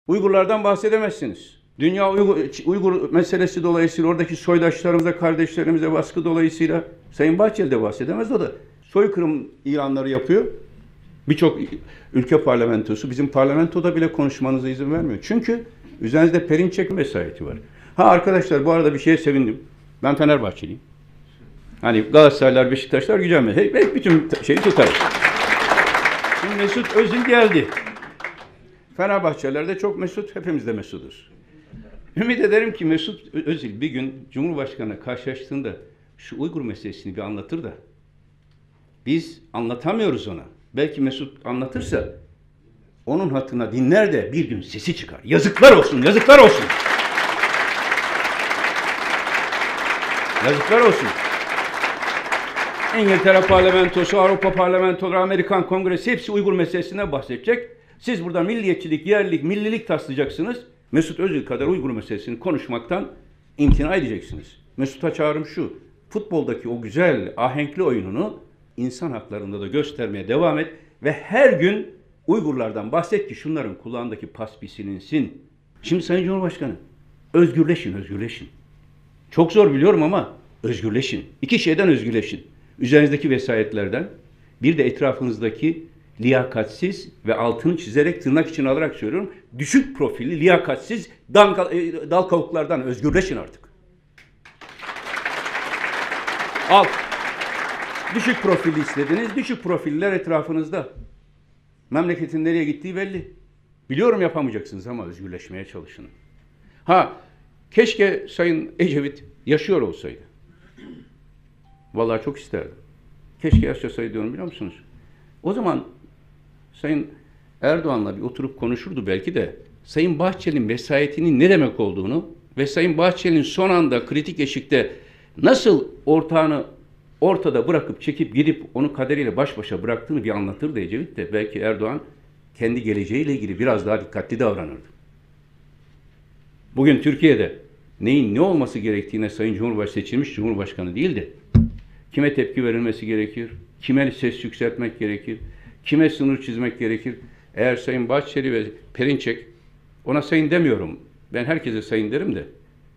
Uygurlardan bahsedemezsiniz. Dünya Uygur meselesi dolayısıyla oradaki soydaşlarımıza, kardeşlerimize baskı dolayısıyla Sayın Bahçeli de bahsedemez. O da soykırım ilanları yapıyor. Birçok ülke parlamentosu, bizim parlamentoda bile konuşmanıza izin vermiyor. Çünkü üzerinizde Perinçek vesayeti var. Ha arkadaşlar, bu arada bir şeye sevindim. Ben Fenerbahçeliyim. Hani Galatasaraylar, Beşiktaşlar gücenmez. Hep bütün şeyi tutarız. Şimdi Mesut Özil geldi. Fenerbahçeliler de çok mesut, hepimiz de mesuduz. Ümit ederim ki Mesut Özil bir gün Cumhurbaşkanı'na karşılaştığında şu Uygur meselesini bir anlatır da biz anlatamıyoruz ona. Belki Mesut anlatırsa onun hatırına dinler de bir gün sesi çıkar. Yazıklar olsun, yazıklar olsun. Yazıklar olsun. İngiltere parlamentosu, Avrupa parlamentoları, Amerikan kongresi hepsi Uygur meselesinden bahsedecek. Siz burada milliyetçilik, yerlilik, millilik taslayacaksınız. Mesut Özil kadar Uygur meselesini konuşmaktan imtina edeceksiniz. Mesut'a çağrım şu: futboldaki o güzel, ahenkli oyununu insan haklarında da göstermeye devam et ve her gün Uygurlardan bahset ki şunların kulağındaki pas bir silinsin. Şimdi Sayın Cumhurbaşkanı, özgürleşin, özgürleşin. Çok zor biliyorum ama özgürleşin. İki şeyden özgürleşin. Üzerinizdeki vesayetlerden, bir de etrafınızdaki liyakatsiz ve altını çizerek tırnak içine alarak söylüyorum, düşük profilli, liyakatsiz dal kavuklardan özgürleşin artık. Alt. Düşük profilli istediniz, düşük profiller etrafınızda. Memleketin nereye gittiği belli. Biliyorum yapamayacaksınız ama özgürleşmeye çalışın. Ha, keşke Sayın Ecevit yaşıyor olsaydı. Vallahi çok isterdim. Keşke yaşasaydı diyorum, biliyor musunuz? O zaman Sayın Erdoğan'la bir oturup konuşurdu belki de Sayın Bahçeli'nin vesayetinin ne demek olduğunu ve Sayın Bahçeli'nin son anda kritik eşikte nasıl ortağını ortada bırakıp çekip gidip onu kaderiyle baş başa bıraktığını bir anlatırdı Ecevit de belki Erdoğan kendi geleceğiyle ilgili biraz daha dikkatli davranırdı. Bugün Türkiye'de neyin ne olması gerektiğine Sayın Cumhurbaşkanı seçilmiş Cumhurbaşkanı değildi. Kime tepki verilmesi gerekir? Kime ses yükseltmek gerekir? Kime sınır çizmek gerekir? Eğer Sayın Bahçeli ve Perinçek, ona sayın demiyorum, ben herkese sayın derim de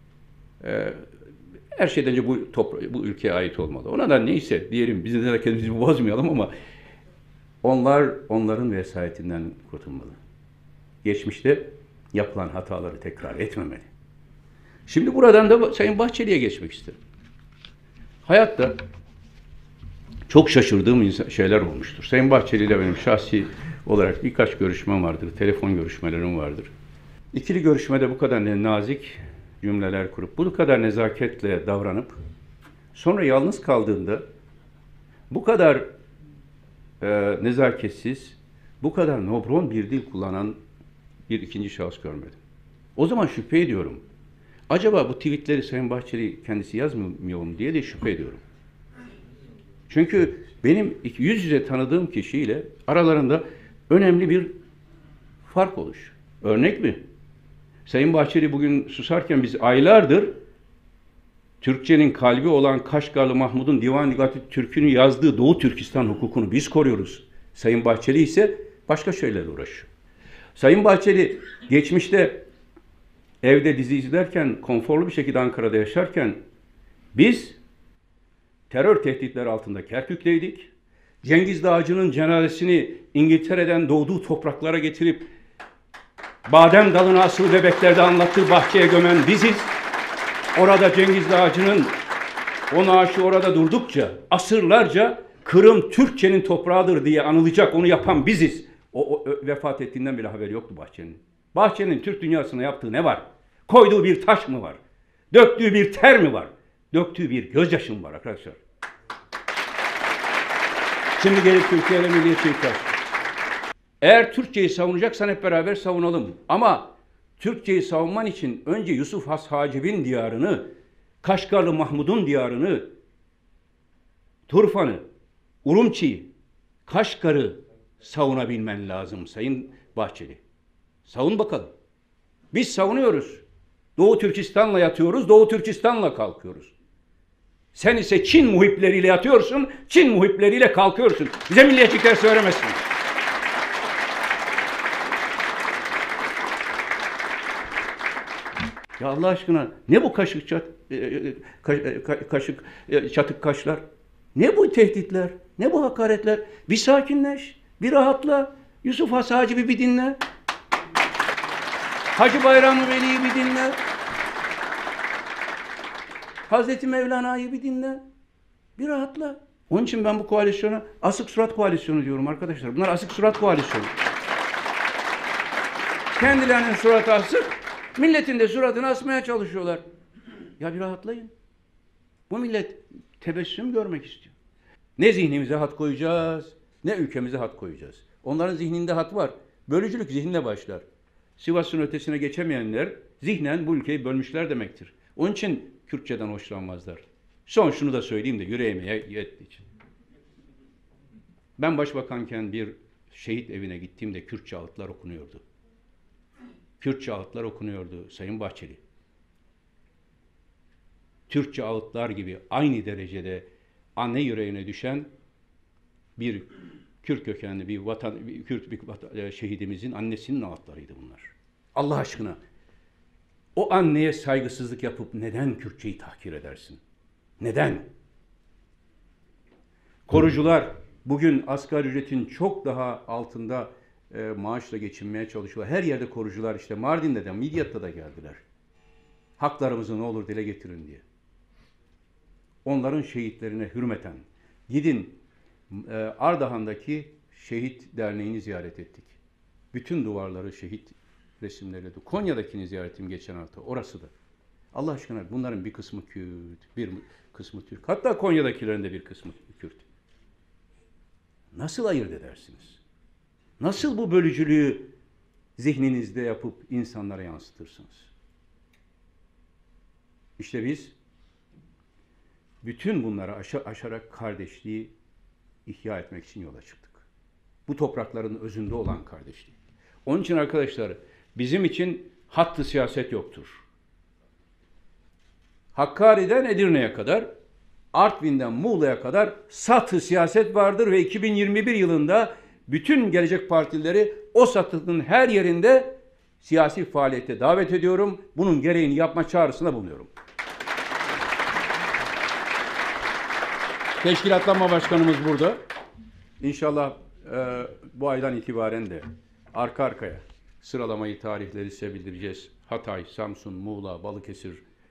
her şeyden önce bu ülkeye ait olmalı. Ona da neyse diyelim, biz de kendimizi bozmayalım ama onların vesayetinden kurtulmalı. Geçmişte yapılan hataları tekrar etmemeli. Şimdi buradan da Sayın Bahçeli'ye geçmek isterim. Hayatta çok şaşırdığım şeyler olmuştur. Sayın Bahçeli ile benim şahsi olarak birkaç görüşmem vardır, telefon görüşmelerim vardır. İkili görüşmede bu kadar nazik cümleler kurup, bu kadar nezaketle davranıp, sonra yalnız kaldığında bu kadar nezaketsiz, bu kadar nobron bir dil kullanan bir ikinci şahıs görmedim. O zaman şüphe ediyorum. Acaba bu tweetleri Sayın Bahçeli kendisi yazmıyor mu diye de şüphe ediyorum. Çünkü benim yüz yüze tanıdığım kişiyle aralarında önemli bir fark oluş. Örnek mi? Sayın Bahçeli bugün susarken biz aylardır Türkçenin kalbi olan Kaşgarlı Mahmud'un Divan-ı Lügat-ı Türk'ünü yazdığı Doğu Türkistan hukukunu biz koruyoruz. Sayın Bahçeli ise başka şeylerle uğraşıyor. Sayın Bahçeli geçmişte evde dizi izlerken, konforlu bir şekilde Ankara'da yaşarken biz terör tehditleri altında Kerkük'teydik. Cengiz Dağcı'nın cenazesini İngiltere'den doğduğu topraklara getirip badem dalına asılı bebeklerde anlattığı bahçeye gömen biziz. Orada Cengiz Dağcı'nın o naaşı orada durdukça, asırlarca Kırım Türkçenin toprağıdır diye anılacak, onu yapan biziz. O vefat ettiğinden bile haberi yoktu Bahçeli'nin. Bahçeli'nin Türk dünyasına yaptığı ne var? Koyduğu bir taş mı var? Döktüğü bir ter mi var? Döktüğü bir gözyaşı mı var arkadaşlar? Şimdi gelip Türkiye'de milliyetçilik var. Eğer Türkçeyi savunacaksan hep beraber savunalım. Ama Türkçeyi savunman için önce Yusuf Has Hacib'in diyarını, Kaşgarlı Mahmud'un diyarını, Turfan'ı, Urumçi'yi, Kaşgar'ı savunabilmen lazım Sayın Bahçeli. Savun bakalım. Biz savunuyoruz. Doğu Türkistan'la yatıyoruz, Doğu Türkistan'la kalkıyoruz. Sen ise Çin muhipleriyle yatıyorsun, Çin muhipleriyle kalkıyorsun. Bize milliyetçilikler söylemezsin. Ya Allah aşkına ne bu kaşık çatık kaşlar? Ne bu tehditler? Ne bu hakaretler? Bir sakinleş, bir rahatla. Yusuf Has Hacı'yı bir dinle. Hacı Bayram Veli'yi bir dinle. Hazreti Mevlana'yı bir dinle. Bir rahatla. Onun için ben bu koalisyona asık surat koalisyonu diyorum arkadaşlar. Bunlar asık surat koalisyonu. Kendilerinin suratı asık, milletin de suratını asmaya çalışıyorlar. Ya bir rahatlayın. Bu millet tebessüm görmek istiyor. Ne zihnimize hat koyacağız, ne ülkemize hat koyacağız. Onların zihninde hat var. Bölücülük zihninde başlar. Sivas'ın ötesine geçemeyenler zihnen bu ülkeyi bölmüşler demektir. Onun için Kürtçeden hoşlanmazlar. Son şunu da söyleyeyim de yüreğime yettiği için. Ben başbakanken bir şehit evine gittiğimde Kürtçe ağıtlar okunuyordu. Kürtçe ağıtlar okunuyordu Sayın Bahçeli. Türkçe ağıtlar gibi aynı derecede anne yüreğine düşen bir Kürt kökenli bir şehidimizin annesinin ağıtlarıydı bunlar. Allah aşkına o anneye saygısızlık yapıp neden Kürtçeyi tahkir edersin? Neden? Korucular bugün asgari ücretin çok daha altında maaşla geçinmeye çalışıyorlar. Her yerde korucular işte Mardin'de de Midyat'ta da geldiler. Haklarımızı ne olur dile getirin diye. Onların şehitlerine hürmeten gidin Ardahan'daki Şehit Derneği'ni ziyaret ettik. Bütün duvarları şehit resimleriyle. Konya'dakini ziyaretim geçen hafta. Orası da. Allah aşkına bunların bir kısmı Kürt, bir kısmı Türk. Hatta Konya'dakilerin de bir kısmı Kürt. Nasıl ayırt edersiniz? Nasıl bu bölücülüğü zihninizde yapıp insanlara yansıtırsınız? İşte biz bütün bunları aşarak kardeşliği ihya etmek için yola çıktık. Bu toprakların özünde olan kardeşlik. Onun için arkadaşlar bizim için hattı siyaset yoktur. Hakkari'den Edirne'ye kadar, Artvin'den Muğla'ya kadar satı siyaset vardır ve 2021 yılında bütün gelecek partileri o satının her yerinde siyasi faaliyete davet ediyorum. Bunun gereğini yapma çağrısında bulunuyorum. Teşkilatlanma Başkanımız burada. İnşallah bu aydan itibaren de arka arkaya sıralamayı, tarihleri size bildireceğiz. Hatay, Samsun, Muğla, Balıkesir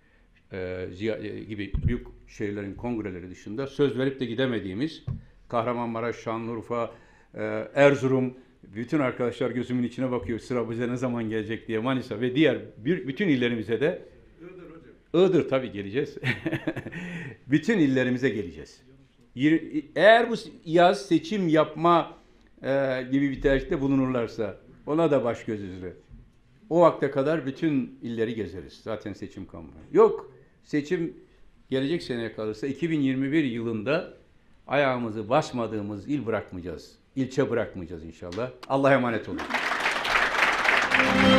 gibi büyük şehirlerin kongreleri dışında söz verip de gidemediğimiz Kahramanmaraş, Şanlıurfa, Erzurum, bütün arkadaşlar gözümün içine bakıyor sıra bize ne zaman gelecek diye, Manisa ve diğer bütün illerimize de Iğdır tabii geleceğiz. Bütün illerimize geleceğiz. Eğer bu yaz seçim yapma gibi bir tercihte bulunurlarsa ona da baş göz üzere. O vakte kadar bütün illeri gezeriz. Zaten seçim kampanya. Yok, seçim gelecek seneye kalırsa 2021 yılında ayağımızı basmadığımız il bırakmayacağız. İlçe bırakmayacağız inşallah. Allah'a emanet olun.